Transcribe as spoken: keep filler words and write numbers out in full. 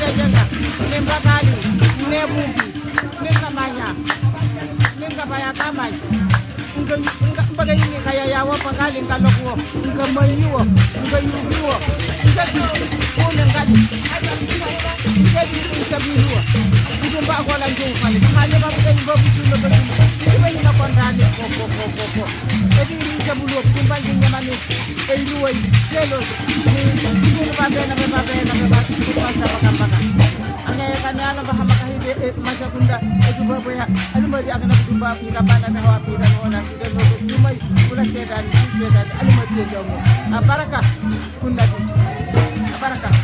jenga ne mbakali ne bumbi ne kamanya ne ngabaya kamai nga nga baga yini kaya ya wa pakali ngalokwo nga mayiwo nga yubiwo nga ko ne ngadi ngadi sabiwa ndumba ko la ndu fali hale ba ko ngo bisu no ba ko ni na kontane ko ko ko ko ko edi ni jabulo ndumba ngi nyamani e ruwai selo ni ba be na ba be na ba ko ba sa ba kambaka anga ya kana na ba hamaka hibe masha kunda e duba bo ya alima di agana duba nga bana na wa pida no na pida no dumai kula sedan sedan alima di jamu abaraka kunda di abaraka